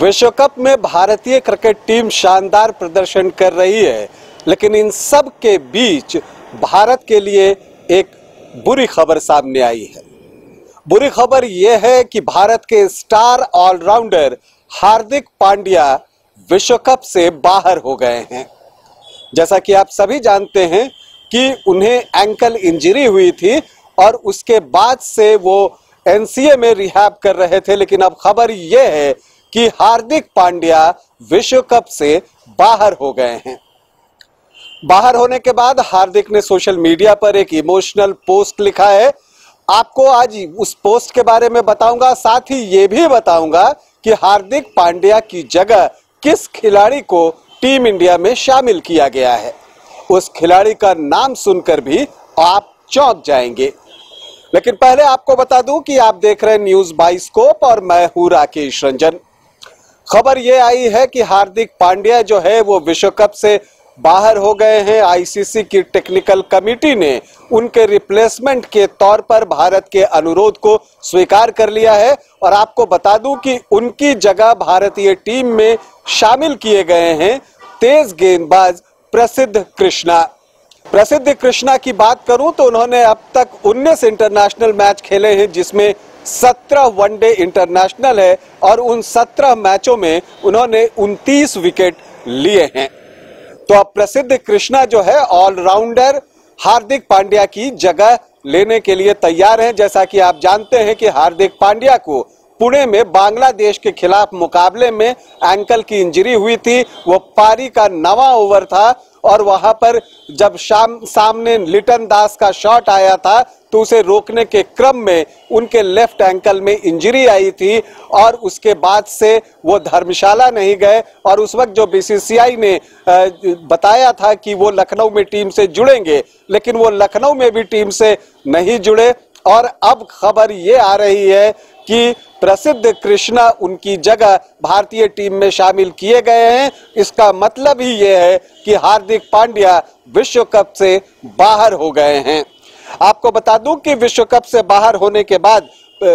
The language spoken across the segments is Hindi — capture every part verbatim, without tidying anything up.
विश्व कप में भारतीय क्रिकेट टीम शानदार प्रदर्शन कर रही है, लेकिन इन सब के बीच भारत के लिए एक बुरी खबर सामने आई है। बुरी खबर यह है कि भारत के स्टार ऑलराउंडर हार्दिक पांड्या विश्व कप से बाहर हो गए हैं। जैसा कि आप सभी जानते हैं कि उन्हें एंकल इंजरी हुई थी और उसके बाद से वो एनसीए में रिहैब कर रहे थे, लेकिन अब खबर यह है कि हार्दिक पांड्या विश्व कप से बाहर हो गए हैं। बाहर होने के बाद हार्दिक ने सोशल मीडिया पर एक इमोशनल पोस्ट लिखा है। आपको आज उस पोस्ट के बारे में बताऊंगा, साथ ही ये भी बताऊंगा कि हार्दिक पांड्या की जगह किस खिलाड़ी को टीम इंडिया में शामिल किया गया है। उस खिलाड़ी का नाम सुनकर भी आप चौंक जाएंगे। लेकिन पहले आपको बता दूं कि आप देख रहे हैं न्यूज बाइस्कोप और मैं हूं राकेश रंजन। खबर यह आई है कि हार्दिक पांड्या जो है वो विश्व कप से बाहर हो गए हैं। आईसीसी की टेक्निकल कमेटी ने उनके रिप्लेसमेंट के तौर पर भारत के अनुरोध को स्वीकार कर लिया है और आपको बता दूं कि उनकी जगह भारतीय टीम में शामिल किए गए हैं तेज गेंदबाज प्रसिद्ध कृष्णा। प्रसिद्ध कृष्णा की बात करूं तो उन्होंने अब तक उन्नीस इंटरनेशनल मैच खेले हैं, जिसमें सत्रह वनडे इंटरनेशनल है और उन सत्रह मैचों में उन्होंने उनतीस विकेट लिए हैं। तो अब प्रसिद्ध कृष्णा जो है ऑलराउंडर हार्दिक पांड्या की जगह लेने के लिए तैयार हैं। जैसा कि आप जानते हैं कि हार्दिक पांड्या को पुणे में बांग्लादेश के खिलाफ मुकाबले में एंकल की इंजरी हुई थी। वो पारी का नवा ओवर था और वहां पर जब शाम सामने लिटन दास का शॉट आया था तो उसे रोकने के क्रम में उनके लेफ्ट एंकल में इंजरी आई थी और उसके बाद से वो धर्मशाला नहीं गए। और उस वक्त जो बीसीसीआई ने बताया था कि वो लखनऊ में टीम से जुड़ेंगे, लेकिन वो लखनऊ में भी टीम से नहीं जुड़े। और अब खबर ये आ रही है कि प्रसिद्ध कृष्णा उनकी जगह भारतीय टीम में शामिल किए गए हैं। इसका मतलब ही यह है कि हार्दिक पांड्या विश्व कप से बाहर हो गए हैं। आपको बता दूं कि विश्व कप से बाहर होने के बाद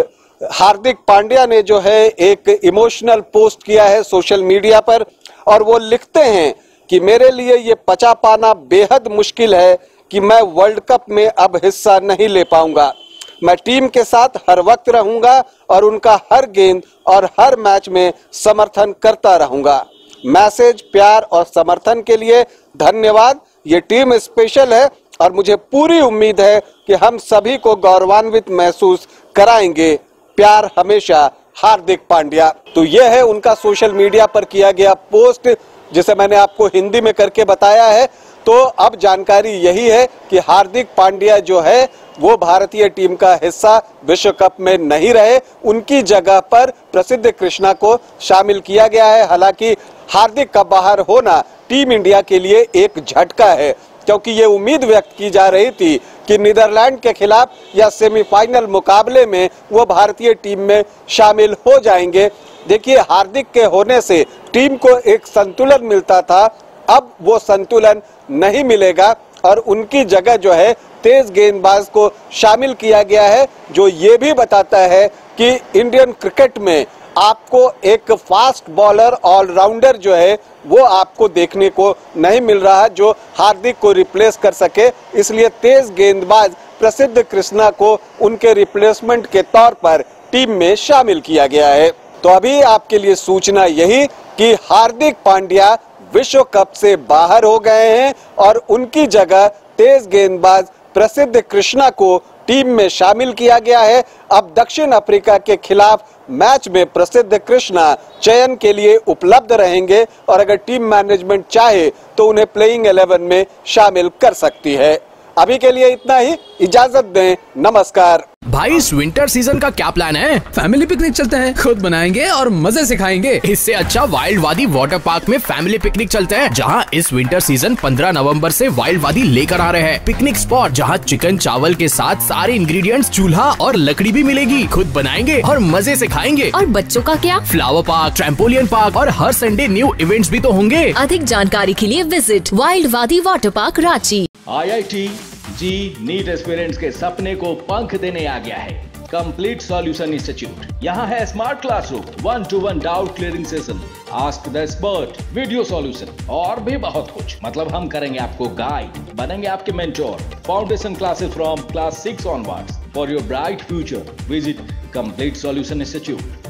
हार्दिक पांड्या ने जो है एक इमोशनल पोस्ट किया है सोशल मीडिया पर और वो लिखते हैं कि मेरे लिए ये पचा पाना बेहद मुश्किल है कि मैं वर्ल्ड कप में अब हिस्सा नहीं ले पाऊंगा। मैं टीम के साथ हर वक्त रहूंगा और उनका हर गेंद और हर मैच में समर्थन करता रहूंगा। मैसेज, प्यार और समर्थन के लिए धन्यवाद। ये टीम स्पेशल है और मुझे पूरी उम्मीद है कि हम सभी को गौरवान्वित महसूस कराएंगे। प्यार हमेशा, हार्दिक पांड्या। तो यह है उनका सोशल मीडिया पर किया गया पोस्ट, जिसे मैंने आपको हिंदी में करके बताया है। तो अब जानकारी यही है कि हार्दिक पांड्या जो है वो भारतीय टीम का हिस्सा विश्व कप में नहीं रहे। उनकी जगह पर प्रसिद्ध कृष्णा को शामिल किया गया है। हालांकि हार्दिक का बाहर होना टीम इंडिया के लिए एक झटका है, क्योंकि ये उम्मीद व्यक्त की जा रही थी कि नीदरलैंड के खिलाफ या सेमीफाइनल मुकाबले में वो भारतीय टीम में शामिल हो जाएंगे। देखिए, हार्दिक के होने से टीम को एक संतुलन मिलता था, अब वो संतुलन नहीं मिलेगा और उनकी जगह जो है तेज गेंदबाज को शामिल किया गया है, जो ये भी बताता है कि इंडियन क्रिकेट में आपको एक फास्ट बॉलर ऑलराउंडर जो है वो आपको देखने को नहीं मिल रहा है जो हार्दिक को रिप्लेस कर सके। इसलिए तेज गेंदबाज प्रसिद्ध कृष्णा को उनके रिप्लेसमेंट के तौर पर टीम में शामिल किया गया है। तो अभी आपके लिए सूचना यही कि हार्दिक पांड्या विश्व कप से बाहर हो गए हैं और उनकी जगह तेज गेंदबाज प्रसिद्ध कृष्णा को टीम में शामिल किया गया है। अब दक्षिण अफ्रीका के खिलाफ मैच में प्रसिद्ध कृष्णा चयन के लिए उपलब्ध रहेंगे और अगर टीम मैनेजमेंट चाहे तो उन्हें प्लेइंग इलेवन में शामिल कर सकती है। अभी के लिए इतना ही, इजाजत दें, नमस्कार। भाई, इस विंटर सीजन का क्या प्लान है? फैमिली पिकनिक चलते हैं, खुद बनाएंगे और मजे से खाएंगे। इससे अच्छा वाइल्ड वादी वाटर पार्क में फैमिली पिकनिक चलते हैं, जहां इस विंटर सीजन पंद्रह नवंबर से वाइल्ड वादी लेकर आ रहे हैं। पिकनिक स्पॉट जहां चिकन चावल के साथ सारे इंग्रेडिएंट्स, चूल्हा और लकड़ी भी मिलेगी। खुद बनाएंगे और मजे से खाएंगे। और बच्चों का क्या? फ्लावर पार्क, ट्रैम्पोलियन पार्क और हर संडे न्यू इवेंट्स भी तो होंगे। अधिक जानकारी के लिए visit wild Wadi water park Ranchi. I I T JEE NEET aspirants के सपने को पंख देने आ गया है। Complete solution institute. यहाँ है smart classroom, one to one doubt clearing session, ask the expert, video solution और भी बहुत कुछ। मतलब हम करेंगे आपको गाइड, बनेंगे आपके mentor. Foundation classes from class six onwards for your bright future. Visit complete solution institute.